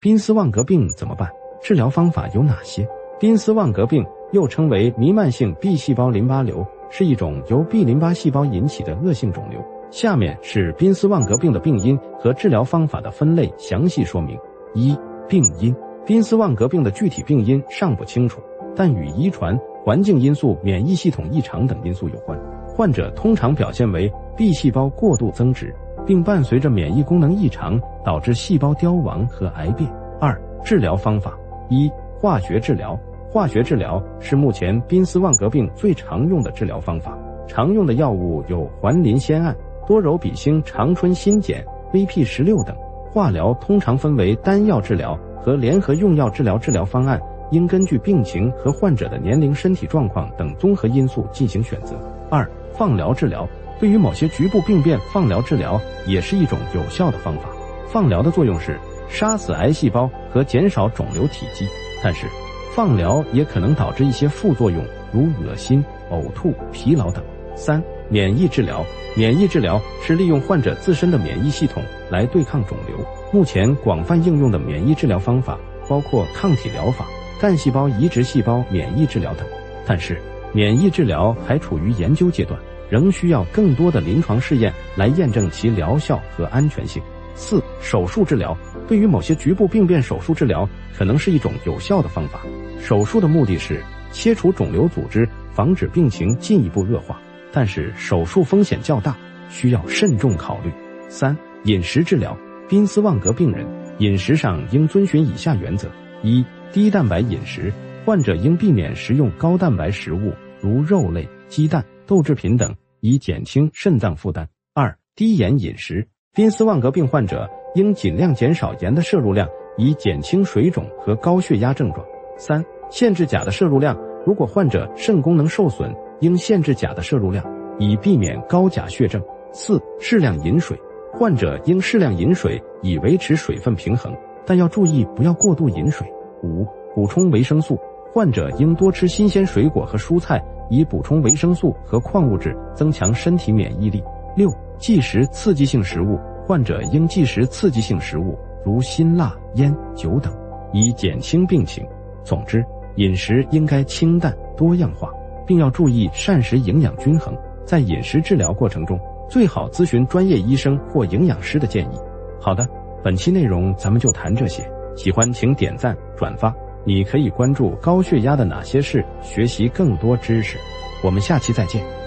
宾斯旺格病怎么办？治疗方法有哪些？宾斯旺格病又称为弥漫性 B 细胞淋巴瘤，是一种由 B 淋巴细胞引起的恶性肿瘤。下面是宾斯旺格病的病因和治疗方法的分类详细说明。一、病因。宾斯旺格病的具体病因尚不清楚，但与遗传、环境因素、免疫系统异常等因素有关。患者通常表现为 B 细胞过度增殖，并伴随着免疫功能异常，导致细胞凋亡和癌变。二、治疗方法。一、化学治疗。化学治疗是目前宾斯旺格病最常用的治疗方法，常用的药物有环磷酰胺、多柔比星长春新碱、VP16等。化疗通常分为单药治疗和联合用药治疗治疗方案，应根据病情和患者的年龄、身体状况等综合因素进行选择。二、放疗治疗。对于某些局部病变，放疗治疗也是一种有效的方法。放疗的作用是杀死癌细胞和减少肿瘤体积，但是放疗也可能导致一些副作用，如恶心、呕吐、疲劳等。三、免疫治疗。免疫治疗是利用患者自身的免疫系统来对抗肿瘤。目前广泛应用的免疫治疗方法包括抗体疗法、干细胞移植细胞免疫治疗等，但是免疫治疗还处于研究阶段，仍需要更多的临床试验来验证其疗效和安全性。四、手术治疗。对于某些局部病变，手术治疗可能是一种有效的方法。手术的目的是切除肿瘤组织，防止病情进一步恶化，但是手术风险较大，需要慎重考虑。三、饮食治疗。宾斯旺格病人饮食上应遵循以下原则：一、低蛋白饮食，患者应避免食用高蛋白食物，如肉类、鸡蛋、豆制品等，以减轻肾脏负担。二、低盐饮食。宾斯旺格病患者应尽量减少盐的摄入量，以减轻水肿和高血压症状。三、限制钾的摄入量。如果患者肾功能受损，应限制钾的摄入量，以避免高钾血症。四、适量饮水。患者应适量饮水，以维持水分平衡，但要注意不要过度饮水。五、补充维生素。患者应多吃新鲜水果和蔬菜，以补充维生素和矿物质，增强身体免疫力。六、忌食刺激性食物。患者应忌食刺激性食物，如辛辣、烟、酒等，以减轻病情。总之，饮食应该清淡多样化，并要注意膳食营养均衡。在饮食治疗过程中，最好咨询专业医生或营养师的建议。好的，本期内容咱们就谈这些，喜欢请点赞转发，你可以关注高血压的哪些事，学习更多知识。我们下期再见。